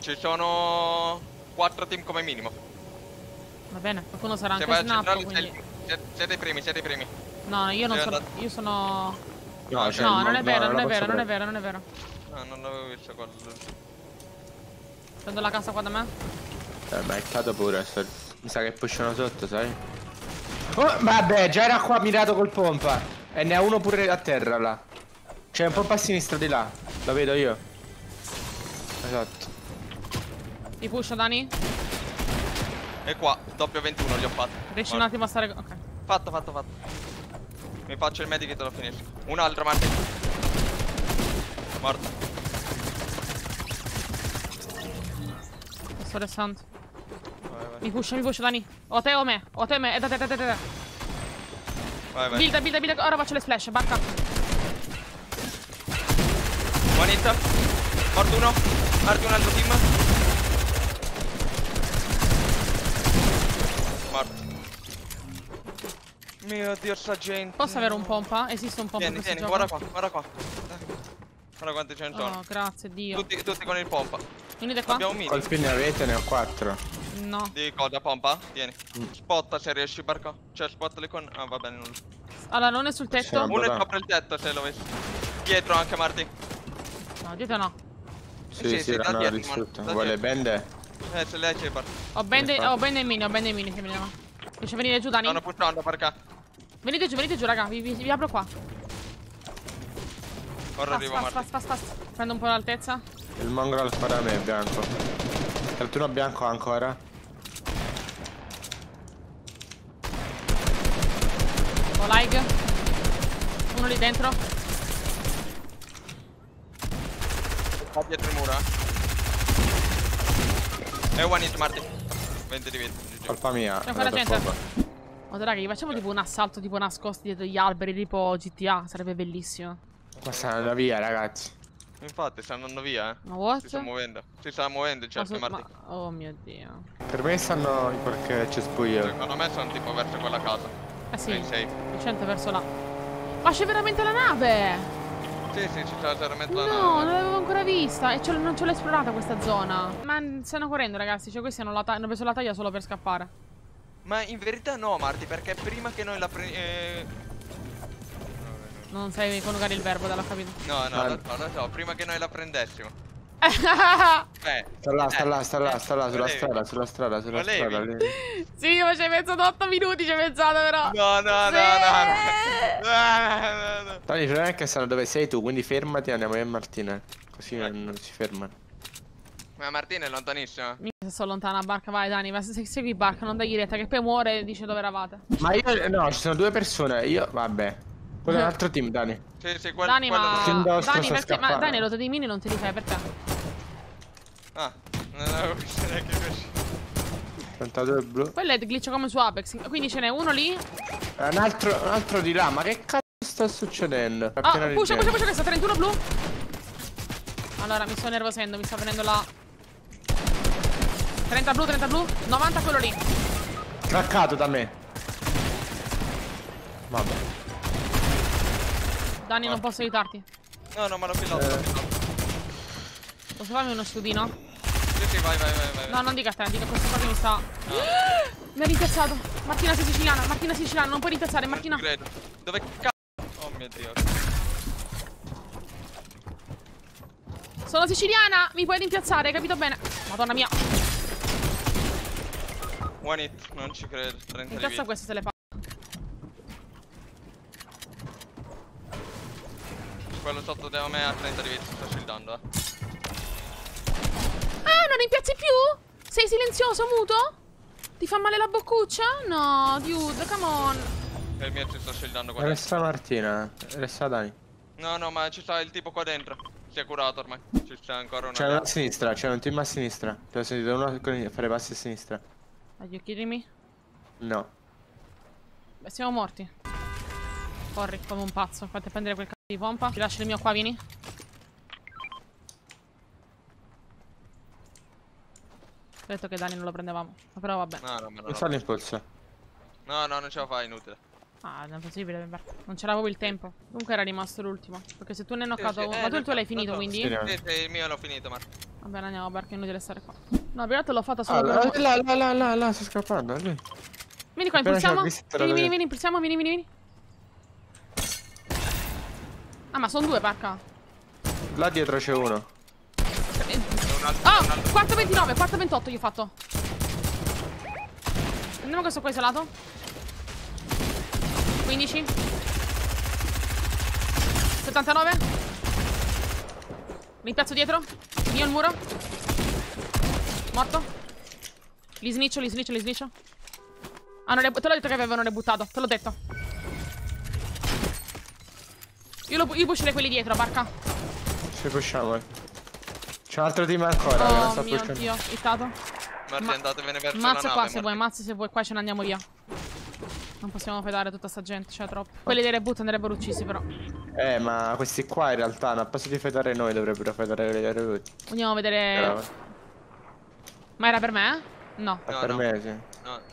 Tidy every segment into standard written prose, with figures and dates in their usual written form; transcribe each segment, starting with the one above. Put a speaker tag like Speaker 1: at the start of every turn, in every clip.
Speaker 1: Ci sono 4 team come minimo.
Speaker 2: Va bene, qualcuno sarà
Speaker 1: Se
Speaker 2: anche
Speaker 1: vai al
Speaker 2: snap,
Speaker 1: centrale
Speaker 2: quindi...
Speaker 1: siete i primi, siete i primi.
Speaker 2: No, io non sono... Io sono...
Speaker 1: No,
Speaker 2: No, non è vero, non è vero, non è vero, non è vero.
Speaker 1: No, non l'avevo visto qua.
Speaker 2: Prendo la casa qua da me.
Speaker 3: Ma è stato pure. Mi sa che pushano sotto, sai? Oh, vabbè, già era qua mirato col pompa. E ne ha uno pure a terra là. C'è un pompa a sinistra di là. Lo vedo io. Esatto.
Speaker 2: Ti push, Dani?
Speaker 1: E qua, doppio 21 li ho fatti.
Speaker 2: Riesci un attimo a stare... Ok.
Speaker 1: Fatto. Mi faccio il medic e te lo finisco. Un altro, Marti. Morto.
Speaker 2: Sto restando.
Speaker 1: Vai.
Speaker 2: Mi push, Dani. O te o me. È da te.
Speaker 1: Vai.
Speaker 2: Builda. Ora faccio le splash. Bacca.
Speaker 1: One hit. Morto uno. Marti un altro team. Morto. Mio Dio, sta gente.
Speaker 2: Posso avere un pompa? Esiste un pompa.
Speaker 1: Tieni, guarda qua. Guarda quanti ce ne sono.
Speaker 2: Oh, grazie Dio.
Speaker 1: Tutti con il pompa.
Speaker 2: Venite qua.
Speaker 1: Abbiamo un mini.
Speaker 3: Colpi ne avete? Ne ho 4.
Speaker 2: No.
Speaker 1: Di cosa, pompa? Tieni. Spotta se riesci, barca. Cioè, spottali con... Ah, va bene, nulla.
Speaker 2: Allora, non è sul tetto.
Speaker 3: Possiamo.
Speaker 1: Uno è sopra il tetto, se lo vedi. Dietro anche, Marti.
Speaker 2: No, dietro no.
Speaker 3: Sì,
Speaker 1: da
Speaker 3: l'hanno
Speaker 1: dietro,
Speaker 3: distrutto.
Speaker 1: da
Speaker 3: Vuole
Speaker 1: dietro.
Speaker 3: bende?
Speaker 1: Se lei c'è, barca.
Speaker 2: Ho bende e mini, se vediamo. Riesci a venire giù, Dani?
Speaker 1: Stanno pushando, barca.
Speaker 2: Venite giù, raga. Vi apro qua.
Speaker 1: Ora arrivo, Marti.
Speaker 2: Fast. Prendo un po' l'altezza.
Speaker 3: Il mongrel fa da me, bianco. Caltuno bianco ancora.
Speaker 2: Ho like. Uno lì dentro.
Speaker 1: Qua dietro il muro, E one hit, Marti. 20 di vita.
Speaker 3: Colpa mia.
Speaker 2: C'è ancora gente. Oh, raga, gli facciamo tipo un assalto tipo nascosti dietro gli alberi, tipo GTA. Sarebbe bellissimo.
Speaker 3: Ma stanno da via, ragazzi.
Speaker 1: Infatti, stanno andando via,
Speaker 2: Ma what?
Speaker 1: Si sta muovendo, certo, Marti.
Speaker 2: Oh mio Dio.
Speaker 3: Per me stanno in qualche cespuglio.
Speaker 1: Secondo me sono tipo verso quella casa.
Speaker 2: Eh sì.
Speaker 1: Safe.
Speaker 2: Il centro verso là. Ma c'è veramente la nave!
Speaker 1: Sì, ci sta veramente la
Speaker 2: No, non
Speaker 1: nave.
Speaker 2: l'avevo ancora vista. E non ce l'ho esplorata questa zona. Ma stanno correndo, ragazzi. Cioè, questi hanno preso la taglia solo per scappare.
Speaker 1: Ma in verità no, Marti, perché prima che noi la
Speaker 2: Non sai coniugare il verbo, l'ho capito.
Speaker 1: No, lo so, prima che noi la prendessimo.
Speaker 3: Sta là, sulla strada.
Speaker 1: Volevi?
Speaker 2: Sì, ma ci hai pensato 8 minuti, ci hai pensato però.
Speaker 1: No.
Speaker 3: Dai, il problema è che sanno dove sei tu, quindi fermati e andiamo io e Martina. Così non si fermano.
Speaker 1: Ma Martina è lontanissima.
Speaker 2: Se sono lontana, barca, vai Dani, ma se segui barca, non dai retta, che poi muore e dice dove eravate.
Speaker 3: Ma io, no, ci sono 2 persone, vabbè. Quello è un altro team, Dani.
Speaker 1: Sì,
Speaker 2: Dani, ma... Dani, perché... Ma Dani, lo dei mini non te li fai, perché?
Speaker 1: Ah, non avevo visto neanche così.
Speaker 3: 32 blu.
Speaker 2: Quello è glitch come su Apex, quindi ce n'è uno lì.
Speaker 3: Un altro di là, ma che cazzo sta succedendo?
Speaker 2: Ah, pusha questo, 31 blu. Allora, mi sto nervosendo, mi sta venendo la... 30 blu, 90 quello lì.
Speaker 3: Craccato da me. Vabbè.
Speaker 2: Dani, non posso aiutarti.
Speaker 1: No, ma l'ho pillato,
Speaker 2: Posso farmi uno studino?
Speaker 1: Sì, vai.
Speaker 2: No, non dica a te, dica a questo qua che mi sta... Mi ha rimpiazzato. Martina sei siciliana, non puoi rimpiazzare, Martina.
Speaker 1: Non credo. Dove cazzo? Oh mio Dio.
Speaker 2: Sono siciliana, mi puoi rimpiazzare, hai capito bene? Madonna mia.
Speaker 1: One hit, non ci credo. 30
Speaker 2: Che
Speaker 1: di
Speaker 2: cazzo
Speaker 1: vita.
Speaker 2: questo se le fa?
Speaker 1: Quello sotto da me ha 30 di vita, sto shieldando,
Speaker 2: Ah, non rimpiazzi più? Sei silenzioso, muto? Ti fa male la boccuccia? No, dude, come on.
Speaker 1: E il mio ci sto shieldando qua.
Speaker 3: Resta Martina, resta Dani.
Speaker 1: No, ma ci sta il tipo qua dentro. Si è curato ormai. Ci sta ancora una.
Speaker 3: C'è uno a sinistra, c'è un team a sinistra. Ti ho sentito uno fare passi a sinistra.
Speaker 2: Are you kidding me?
Speaker 3: No.
Speaker 2: Beh, siamo morti. Corri come un pazzo. Fate prendere quel cazzo di pompa. Ti lascio il mio qua, vieni. Ho detto che Dani non lo prendevamo. Ma però vabbè.
Speaker 1: No, ma
Speaker 3: Non fa l'impulso.
Speaker 1: No, non ce la fai, inutile.
Speaker 2: Ah, non è possibile. Non c'era proprio il tempo. Comunque era rimasto l'ultimo. Perché se tu ne hai knoccato uno. Ma tu il tuo l'hai finito, quindi?
Speaker 3: Sì,
Speaker 1: Sì, il mio l'ho finito, Marco.
Speaker 2: Vabbè, andiamo, perché è inutile stare qua. No, per l'ho fatta solo per...
Speaker 3: Là, sto scappando, è lui.
Speaker 2: Vieni qua,
Speaker 3: Appena
Speaker 2: impulsiamo.
Speaker 3: c'ha visto,
Speaker 2: Vieni, impulsiamo, vieni. Ah, ma sono due, parca.
Speaker 3: Là dietro c'è uno.
Speaker 2: Oh, quarto 29, quarto 28 io ho fatto. Andiamo questo qua isolato. 15. 79. Mi piazzo dietro. Mio il muro. Morto. Li sniccio. Ah, te l'ho detto che avevano rebuttato. Te l'ho detto. Io pusherei quelli dietro, barca.
Speaker 3: Ci pushiamo, C'è un altro team ancora che non sta
Speaker 2: Oh mio
Speaker 3: pushando.
Speaker 2: Dio, hittato.
Speaker 1: Marti, andatevene verso la
Speaker 2: Mazza
Speaker 1: nave.
Speaker 2: qua se vuoi, mazza se vuoi, qua ce ne andiamo via. Non possiamo fedare tutta sta gente, c'è troppo. Quelli dei reboot andrebbero uccisi però.
Speaker 3: Ma questi qua in realtà, non posso di fedare noi, dovrebbero fedare le root.
Speaker 2: Andiamo a vedere. Ma era per me? No.
Speaker 1: No,
Speaker 3: Per
Speaker 1: no.
Speaker 3: me, sì.
Speaker 1: No.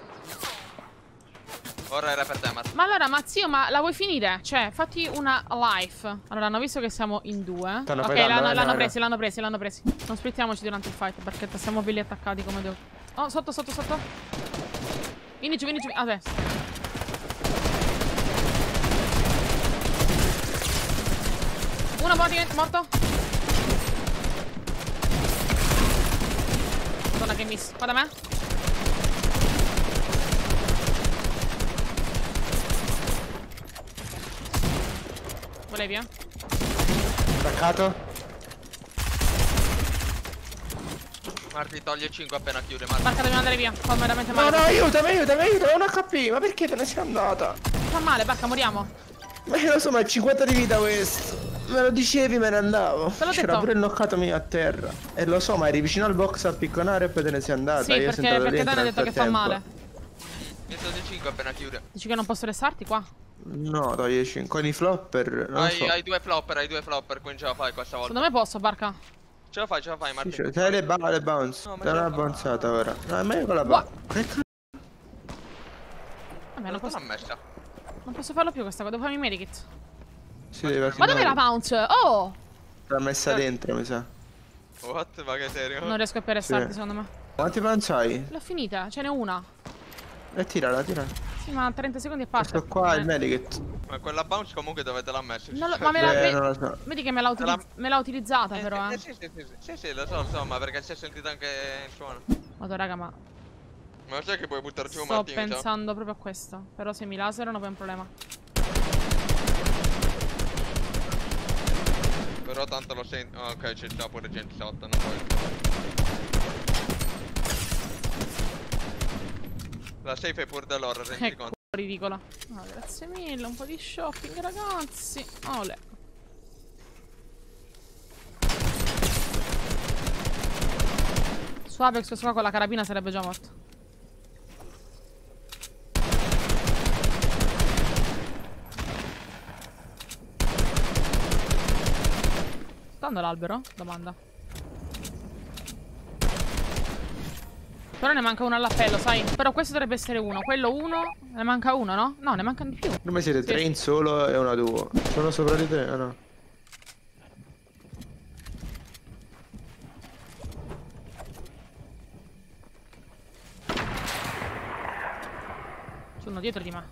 Speaker 1: Ora era per te, Marco.
Speaker 2: Ma allora, ma zio, ma la vuoi finire? Cioè, fatti una life. Allora, hanno visto che siamo in due.
Speaker 3: Stanno
Speaker 2: Ok,
Speaker 3: fedando,
Speaker 2: l'hanno presi. Non splittiamoci durante il fight perché siamo belli attaccati come devo. Oh, sotto. Vieni giù. Adesso. Uno morto. Madonna che miss. Qua da me. Volevi, eh?
Speaker 3: Attaccato?
Speaker 1: Marti, toglie 5 appena chiude, Marti.
Speaker 2: Barca, dobbiamo andare via. Fa veramente
Speaker 3: No,
Speaker 2: male.
Speaker 3: aiutami, ho un HP, ma perché te ne sei andata?
Speaker 2: Fa male, Barca, moriamo.
Speaker 3: Ma io lo so, ma è 50 di vita questo. Me lo dicevi, me ne andavo.
Speaker 2: Te l'ho
Speaker 3: C'era
Speaker 2: detto.
Speaker 3: pure il knoccato mio a terra. E lo so, ma eri vicino al box a picconare e poi te ne sei andata.
Speaker 2: Sì,
Speaker 3: Io sono entrato
Speaker 2: perché
Speaker 3: dentro
Speaker 2: Dan ha
Speaker 3: nel
Speaker 2: detto che fa
Speaker 3: frattempo.
Speaker 2: male.
Speaker 1: Mi toglie 5 appena chiude.
Speaker 2: Dici che non posso restarti qua?
Speaker 3: No, togli 5. Con i flopper, non lo so.
Speaker 1: Hai due flopper, quindi ce la fai questa volta.
Speaker 2: Secondo me posso, Barca.
Speaker 1: Ce la fai, Marti.
Speaker 3: Sì, c'hai le bounce.
Speaker 1: No, ma
Speaker 3: Dai
Speaker 1: ce
Speaker 3: una
Speaker 1: la
Speaker 3: bounzata ora. No, è meglio con la
Speaker 2: What?
Speaker 3: bounce.
Speaker 2: Vabbè,
Speaker 1: Non l'ha messa.
Speaker 2: non posso farlo più questa cosa, devo farmi i medikit.
Speaker 3: Si deve
Speaker 2: Ma dov'è la bounce? Oh!
Speaker 3: L'ha messa dentro, mi sa.
Speaker 1: What? Ma che serio?
Speaker 2: Non riesco a restarti,
Speaker 3: Sì.
Speaker 2: secondo me.
Speaker 3: Quanti bounce hai?
Speaker 2: L'ho finita, ce n'è una.
Speaker 3: E tirala.
Speaker 2: Sì, ma 30 secondi e parte.
Speaker 3: Questo qua è il medikit.
Speaker 1: Ma quella bounce comunque dove te l'ha messa?
Speaker 2: Non lo- ma me la-
Speaker 3: Non lo so.
Speaker 2: Vedi che me l'ha utilizzata, però,
Speaker 1: Sì, lo so, ma perché si è sentito anche il suono.
Speaker 2: Vado, raga, ma
Speaker 1: Ma lo sai che puoi buttare giù
Speaker 2: sto
Speaker 1: Martino?
Speaker 2: pensando proprio a questo. Però se mi laserano poi è un problema.
Speaker 1: Però tanto lo senti. Oh, ok, c'è già pure gente sotto, non puoi. La safe è pure da loro, rendi
Speaker 2: Ecco,
Speaker 1: conto.
Speaker 2: ridicolo. Ah, grazie mille, un po' di shopping, ragazzi. Olè. Su Apex questo qua con la carabina sarebbe già morto. Sta andando l'albero? Domanda. Però ne manca uno all'appello, sai? Però questo dovrebbe essere uno. Quello uno. Ne manca uno, no? No, ne mancano di più.
Speaker 3: Come siete?
Speaker 2: Sì.
Speaker 3: 3 in solo e una duo. Sono sopra di te? No.
Speaker 2: C'è uno dietro di me.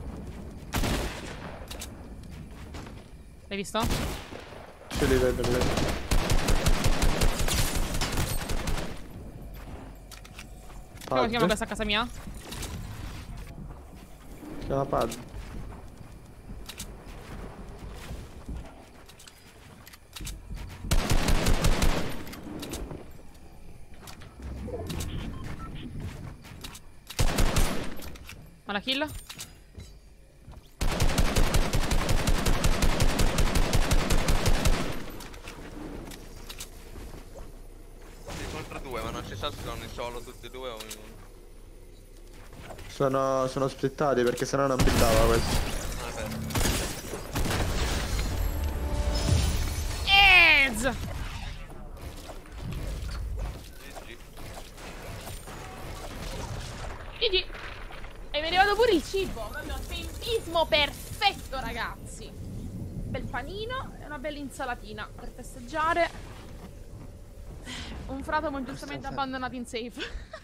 Speaker 2: L'hai visto?
Speaker 3: Ce li vedo, li vedo.
Speaker 2: Come si chiama
Speaker 3: Pad.
Speaker 2: questa casa mia?
Speaker 3: Si chiama Pad.
Speaker 2: Ma la kill?
Speaker 1: Sì, contro due, ma non si sa se sono in solo tutti e due o in uno.
Speaker 3: Sono splittati perché sennò non buildava questo.
Speaker 1: Ah, beh.
Speaker 2: Ez!
Speaker 1: GG.
Speaker 2: GG! Hai è arrivato pure il cibo. Proprio tempismo perfetto, ragazzi. Bel panino e una bella insalatina per festeggiare. Un fratomo giustamente abbandonato in safe.